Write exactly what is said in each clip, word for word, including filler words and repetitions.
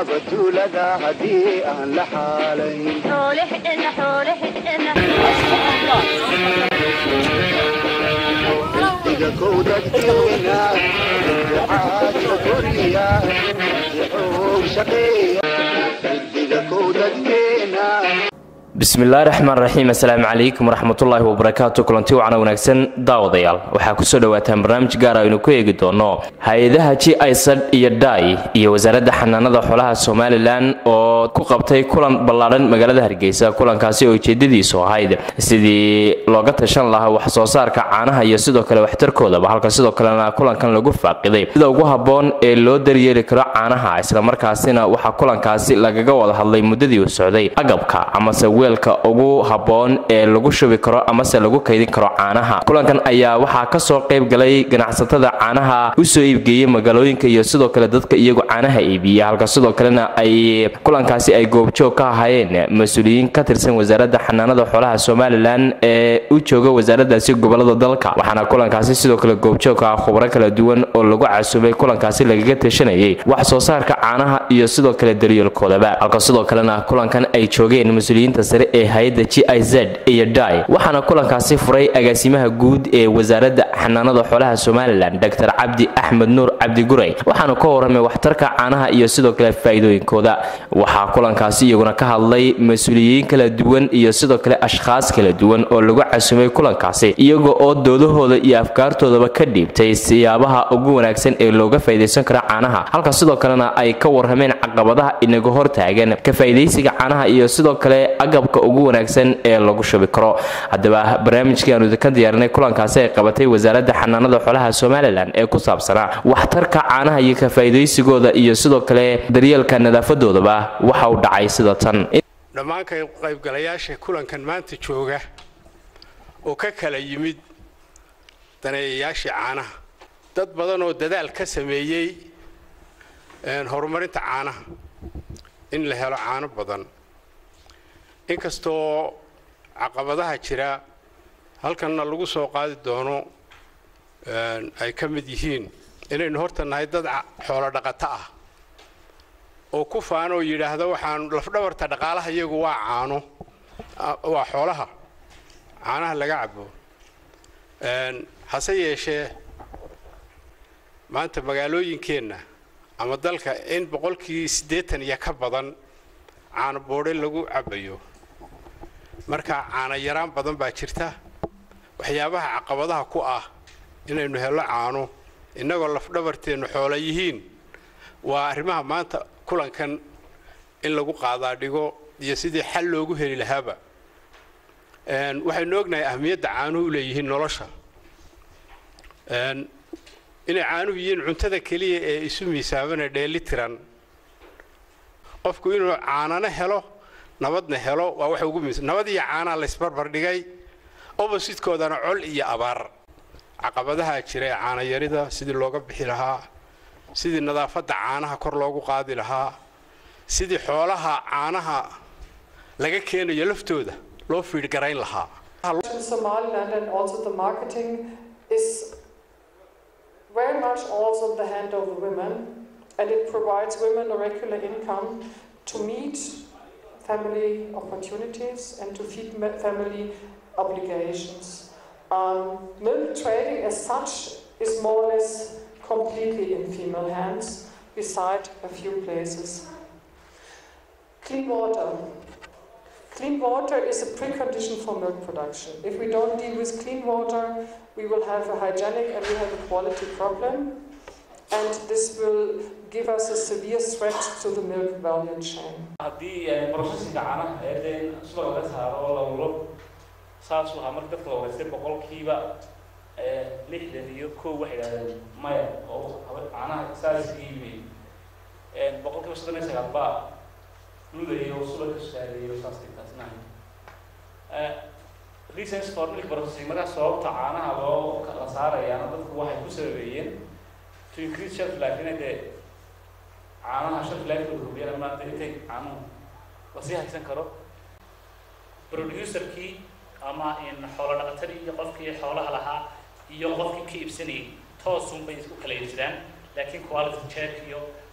بتولدا هدي أهل حالي حولي حقنا حولي حقنا إذا كودت كينا عاد كوريا يحوم شقيا إذا كودت كينا بسم الله الرحمن الرحيم السلام عليكم ورحمة الله وبركاته كلنتي وعنا ونكسن داوديال waxaa ku soo dhawaataan barnaamij gaar ah oo ku eegi doono hay'adaha G I Z iyo D A I iyo wasaaradda xanaanada xoolaha Soomaaliland oo ku qabtay kulan ballaaran magaalada Hargeysa kulankaasi oo ujeedadiisu ahayd sidii looga tashan lahaa wax soo saarka caanaha iyo sidoo kale waxtarkooda halka sidoo kalena kulankan lagu faaqiday sida ugu haboon ee loo daryeeli karo caanaha isla markaasina waxa kulankaasi lagaga wada hadlay muddadii uu socday agabka ama weelka ugu haboon ee lagu shubi karo ama se lagu kaydin karo caanaha kulankan ayaa waxa ka soo qayb galay ganacsatada caanaha u soo iibgeeyay magaalooyinka iyo sidoo kale dadka iyagu caanaha iibiya halka sidoo kalena ay kulankaasi ay goobjoog ka ahaayeen mas'uuliyiin ka tirsan wasaaradda xanaanada xoolaha Soomaaliland ee u jooga wasaaraddaasi gobolada dalka waxaana kulankaasi sidoo kale goobjoog ka khubaro kala duwan oo lagu casuubay kulankaasi lagaga tashanayay wax soo saarka caanaha iyo sidoo kale daryeelkoodaba halka sidoo kalena kulankan ay joogeen mas'uuliyiinta sare ee hay'adda G I Z iyo D A I waxaana kulankaasi furay agaasimaha guud ee wasaaradda xanaanada xoolaha Soomaaliland Doctor Cabdi Axmed Nuur Cabdi Guray waxaana ka waramay waxtarka caanaha iyo sidoo kale faa'iidooyinkooda waxa kulankaasi iyaguna ka hadlay mas'uuliyiin kala duwan iyo sidoo kale ashxaas kala duwan oo lagu casuumay kulankaasi iyaga oo doodahooda iyo afkaartoodaba ka dhiibtay siyaabaha ugu wanaagsan ee looga faa'iideysan karo caanaha halka sidoo kalena ay ka warameen caqabadaha inaga hortaagan ka faa'iideysiga caanaha iyo sidoo kale agabka ugu wanaagsan ee lagu shubi karo hadaba barnaamijkan uu ka diyaarinay kulankaasi ay qabatay wasaaradda xanaanada xoolaha Soomaaliland ee ku saabsanaa waxtarka caanaha iyo ka faa'iideysigooda iyo sidoo kale daryeelka nadaafadoodaba waxa uu dhacay sida tan dhammaan ka qaybgalayaasha kulankan maanta jooga oo ka kala yimid daneeyayaasha caanaha dad badan oo dadaal ka sameeyay een horumarinta caanaha in la helo caano badan inkastoo caqabadaha jira halkanna lagu soo qaadi doono ay ka mid yihiin inaynu horta nahay dad xoolo dhaqato ah oo ku faano yiraahdo waxaan lafdhabarta dhaqaalaha iyagu waa caano waa xoolaha caanaha laga cabo een hase yeeshee maanta magaalooyinkeena ama dalka in boqolkiiba siddeetan iyo ka badan caano boodhe lagu cabayo marka caana yaraan badan baa jirta waxyaabaha caqabadaha ku ah inaynu helo caano inagoo lafdhabarteenu xoolo yihiin waa arrimaha maanta kulankan in lagu qaadaa dhigo iyo sidii xal loogu heli lahaaba een waxaynu ognahay ahmiyadda caanuhu u leeyihiin nolosha een inay caanuhu yihiin cuntada kaliya ee isu miisaamana dheelitiran qofku inuu caanana helo nabadna helo waa wax ugu muhiimsan nabad iyo caana la isbarbar dhigay opposite-koodana col iyo abaar caqabadaha jira caana yarida sidii looga bixi lahaa sidii nadaafadda caanaha kor loogu qaadi lahaa sidii xoolaha caanaha laga keenayo laftooda loo fiid garayn lahaa Somaliland and also the marketing is very much also the hand of the women and it provides women a regular income to meet family opportunities and to feed family obligations. Um, milk trading as such is more or less completely in female hands, beside a few places. Clean water. Clean water is a precondition for milk production. If we don't deal with clean water, we will have a hygienic and we have a quality problem. And this will give us a severe threat to the milk value chain. haddii processing caanaha ee sida laga saaro la wuro saas waxa marka dadka loo weesay boqolkiiba ee lixdan iyo kow wax yiraahdeen maya oo caanaha saas iibay ee boqolkiiba soddon iyo sagaal ba luleeyo sida ka shaqeeyo saas taasna ee reasons for milk processing marka sababta caanaha loo kala saarayaan dadku waxay ku sameeyeen to increase shelf life in the caanaha shelf life ku hubiyana maanta intay caano wasi haysan karo producer ki ama in xoolo dhaqatadii iyo qofkii xoolaha lahaa iyo qofkii ka iibsanayay toos un bay isku kala iibsadaan laakiin quality check iyo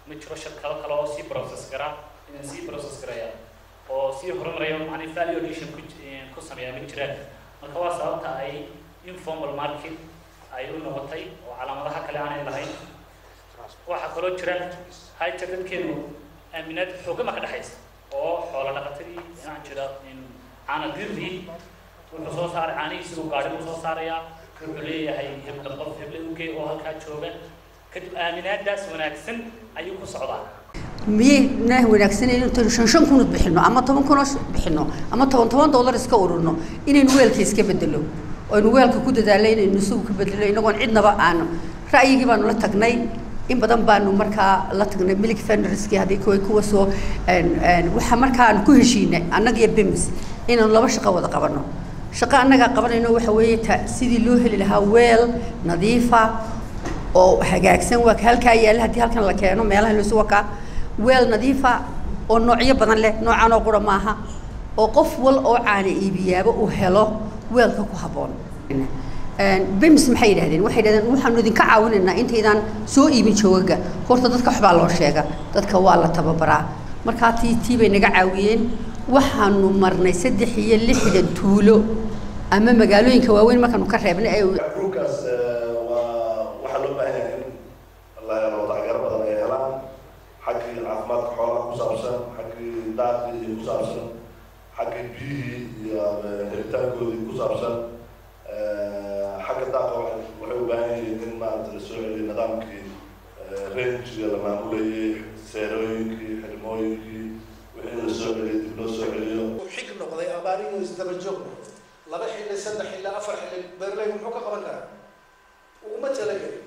ma jiro shirkado kale oo sii process gara inaan sii process garaya oo sii horumaraya macni value addition ku ku sameeyaa ma jiraan marka waa sababta ay informal market ay u noqotay oo calaamadaha kale aanay lahayn waxa kaloo jira hay'adda dadkeenu aaminaad xoogama ka dhaxaysa oo xoolo dhaqatadii inaan jira in caana dirri wuxuu soo saaray caanihiisa uu gaadhi u soo saarayaa wuxuu leeyahay hebla qof hebla ugey oo halkaa jooga kadib aaminaadaas wanaagsan ayuu ku socdaa miyayna wanaagsan inaynu shan shan kun bixino ama toban kun bixino ama toban toban dollar iska ururno inaynu weelka iska bedelo oo aynu weelka ku dadaalay inaynu suuq ka bedelo inagoon cidnaba aanu ra'yigii baanu la tagnay in badan baanu markaa la tagnay milk funderskii haddii kuwa kuwa soo waxa markaan ku heshiinay annaga iyo bims inaan laba shaqo wada qabano shaqo annaga qabanayno waxa weeye sidii loo heli lahaa weel nadiifa oo hagaagsan waa halkaa yaala haddii halkan la keeno meelaha loo soo wakaa weel nadiifa oo noocyo badan leh noocaan oo qura maaha oo qof wal oo caana iibiyaaba uu helo weelka ku habboon bims maxay yidhahdeen waxay yidhahdeen waxaanu idinka caawinaynaa intaydaan soo iibin joogaga horta dadka waxbaa loo sheega dadka waa la tababaraa markaa tii tii bay naga caawiyeen waxaanu marnay saddex iyo lixdan tuulo ama magaalooyinka waaweyn markaanu ka reebnay ay ruukaas waxaa loo baahan yahay in la helo taageero badan ay helaan xaggii caafimaadka xoolaha ku saabsan xaggii daaqii ku saabsan xaggii biyihii iyo helitaankoodii ku saabsan xagga daaqa waxay u baahan yihiin in maarata la soo celiyo nidaamkii rangiga la maamulayay seerooyinkii xirmooyinkii wixii la soo celiyo dib loo soo celiyo xig noqday abaariyo isdaba joog laba xilli saddex xilli afar xilli beerley muxuu ka qaban karaa uguma talagelin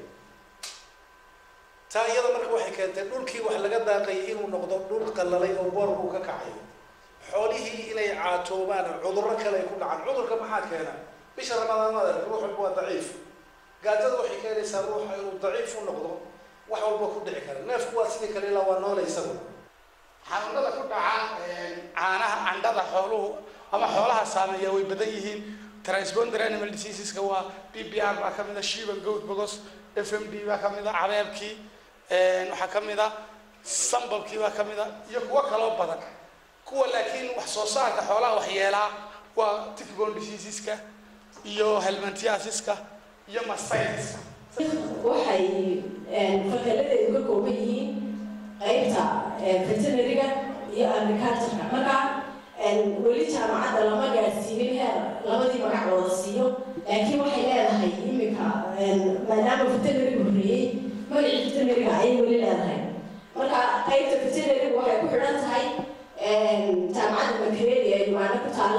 taa iyada marka waxay keentay dhulkii wax laga daaqayay inuu noqdo dhul qallalay oo boorku ka kacay xoolihii inay caatoobaan cudurro kale ay ku dhacaan cudurka maxaa keena bisha ramadaanada ruuxu waa daciif gaajada waxay keenaysaa ruuxa inuu daciif u noqdo wax walba ku dhici kara neefku waa sidii kale ilaa waa noole isagu xanuunada ku dhaca caanaha candhada xooluhu ama xoolaha saameeya way badan yihiin transbonder animal diseaseska waa b b r baa ka mid a shiba goat bogos f m d baa ka mid a cabeebkii waxaa ka mid a sambabkii baa ka mid a iyo kuwo kaloo badan kuwa laakiin wax soo saarka xoolaha waxyeelaa waa tick-borne diseaseska iyo helminthiasiska iyo mastitis waxay fakaladeedu ka kooban yihiin qaybta veterinary-ga iyo agriculture-ka marka weli jaamacadda lama gaadhsiinin heer labadii magac wada siiyo laakiin waxay leedahay iminka maadaama veterinary-gu horreeyey magacii veterinary-ga ayay weli leedahay marka qaybta veterinary-gu waxay ku xidhan tahay jaamacadda makeredi ee uganda ku taala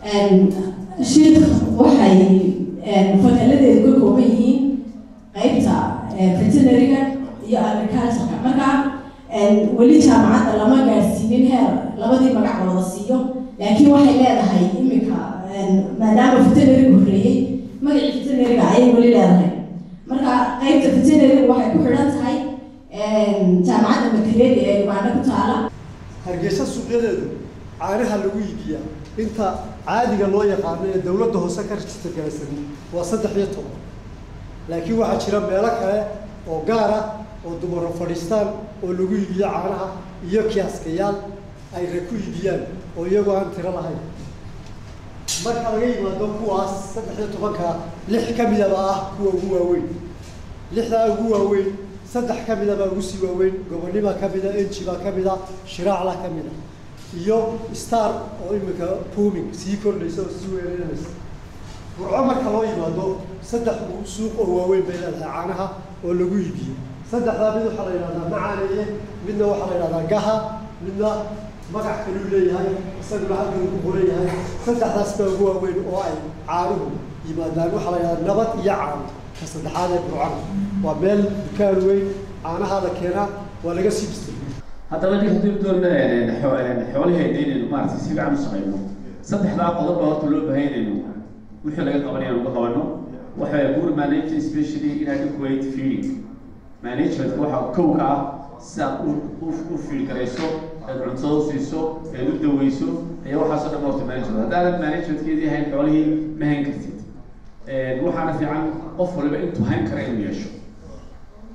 shiik waxay fakaladeedu ka kooban yihiin qaybta veterinary-ga iyo agriculture-ka marka weli jaamacadda lama gaadhsiinin heer labadii magac wada siiyo laakiin waxay leedahay iminka maadaama veterinary-gu horreeyey magacii veterinary-ga ayay weli leedahay marka qaybta veterinary-gu waxay ku xidhan tahay jaamacadda makeredi ee uganda ku taala hargeysa suuqyadeedu caanaha lagu iibiyaa inta caadiga loo yaqaano ee dowladda hoose ka rajista gaarsanin waa saddex iyo toban laakiin waxaa jira meelo kale oo gaar ah oo dumaro fadhiistaan oo lagu iibiyo caanaha iyo kiyaaskayaal ay rag ku iibiyaan oo iyagoo aan tiro lahayn marka laga yimaado kuwaas saddex iyo tobanka lix ka midaba ah kuwa ugu waaweyn lixdaa ugu waaweyn saddex ka mida baa ugu sii waaweyn gobonima ka mida enji baa ka mida shiraacla ka mida iyo star oo imika booming sii kordhaysa oo sii weeraynaysa burco marka loo yimaado saddex suuq oo waaweyn bay leedahay caanaha oo lagu iibiyo saddexdaa mid waxaa la yidhahdaa macaaneeye midna waxaa la yidhahdaa gaha midna magac kaluu leeyahay isaguna halkan ku qoran yahay saddexdaas baa ugu waaweyn oo ay caanuhu yimaadaan waxaa la yidhahdaa nabad iyo caano ka saddexaad ee burcana waa meel dukaan weyn caanaha la keenaa waa laga sii distribuye haddaba ninka dib doonna xoolaheeda inaynu maaragtay si fiican u shaqeyno saddexdaa qodob baa horta loo baahan inaynu wixii laga qabanaya uga qabano waxa poor management especially inadequate feeding managementka waxaa kow ka ah si aad u fiil garayso aad cuntada siiso aad u daweyso ayaa waxaasoo dhan horta management haddaanan managementkeedii hayn xoolihii ma hayn kartid waxaana fiican qof waliba intuu hayn kara inuu yeesho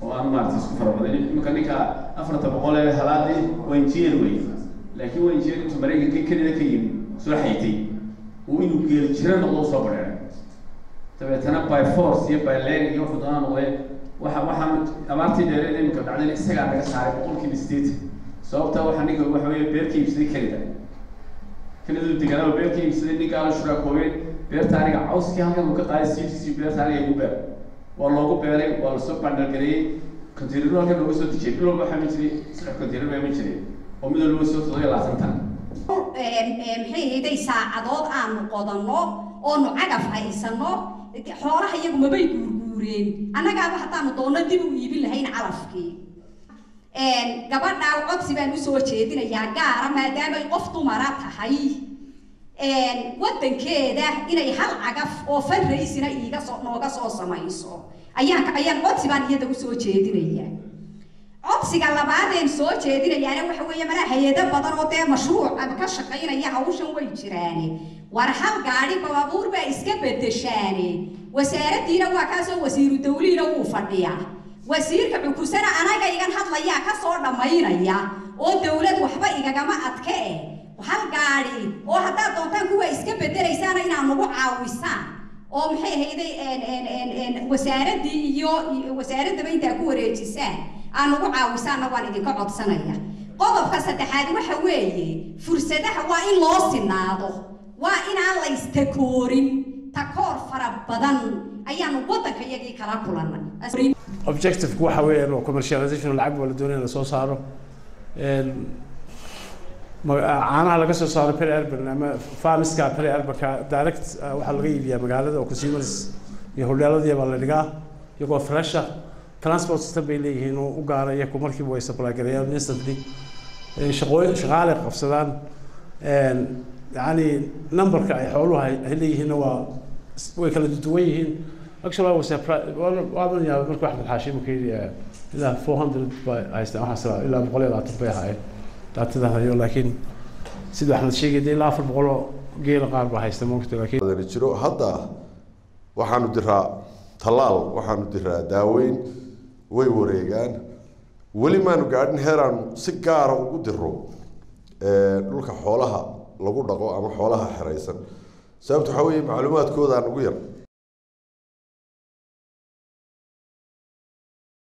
oo aan maartay isku farabadan imika ninka afarta boqol ee halaadii waa injineer wey laakiin waa injineer intuu maraykanka kelida ka yimid soo xaytay uu inuu geel jira noqdo soo badheeray dabeetana by force iyo by leg iyo wuxuu doonaa noqday waxa waxaan abaartii dheereed imika dhacdayna isagaa naga saaray boqolkiiba sideetan sababta waxa ninka waxa weeye beerka iibsaday kelida kelida deganaa beerka iibsaday ninka ala shuraa koobeen beerta aniga cawskii halkan uu ka qaaday siibsiisii beerta aniga igu beer waa loogu beeray waa lasoo bandhalgareeyey container halkan looga soo dejiyay bil walba waxaa ma jiray saddex container baa ma jiray oo mid walba soo todoba iyo labaatan tan maxay hayday saacadood aanu qodanno oonu cagaf haysano xoolaha iyagu mabay guurguureen annagaaba haddaanu doonno dib u iibin lahayn calafkii gabadhaa codsi baan usoo jeedinayaa gaara maadaamay qof dumara tahay waddankeeda inay hal cagaf oo fundraisina iiga soo nooga soo samayso ayaan ayaan codsi baan iyada usoo jeedinayaa codsiga labaadeen soo jeedinayaana waxa weeye mana hay-ado badan oo dee mashruuc ama ka shaqaynaya hawshan way jiraane war hal gaadhi baabuur baa iska bedeshaane wasaaraddiina waa kaasoo wasiiru dawliina wuu fadhiyaa wasiirka cukusana anaga igan hadlayaa ka soo dhammaynaya oo dawlad waxba igagama adke eh hal gaadhi oo haddaad doontaan kuwa iska bedelaysaana inaad nagu caawisaan oo maxay hayday wasaaraddii iyo wasaaraddaba intaa ku wareejisaan aan nagu caawisaanna waan idinka codsanaya qodobka saddexaad waxa weeye fursadaha waa in loo sinaado waa inaan la istakoorin takoor fara badan ayaanu waddanka iyagii kala kulannay objective waxa weeye inuu commercialization lacag wala doonaya la soo saaro caanaha laga soo saaro peri urban ama farmiska peri urbanka direct waxaa laga iibiyaa magaalada oo consumers iyo hodheeladii baa la dhigaa iyagoo fresha transport system bay leeyihiin oo u gaara iyaku markiiba way supply gareeyaan instantly shaqooyin shaqaale qabsadaan yani numberka ay xooluhu ay leeyihiinna waa way kala duwan yihiin actually was waaban yahay marka waxaan xaashimo keliya ilaa four hundred bay haystaan waxaas ilaa boqol iyo labaatan bay ahaayeen daatada hayo laakiin sida axmed sheegay ilaa afar boqol oo geela qaar baa haysta moogta laakiin jiro hadda waxaanu diraa talaal waxaanu diraa daaweyn way wareegaan weli maanu gaadhin heeraan si gaara ugu diro dhulka xoolaha lagu dhaqo ama xoolaha xeraysan sababta waxaa weeye macluumaadkoodaan ugu yar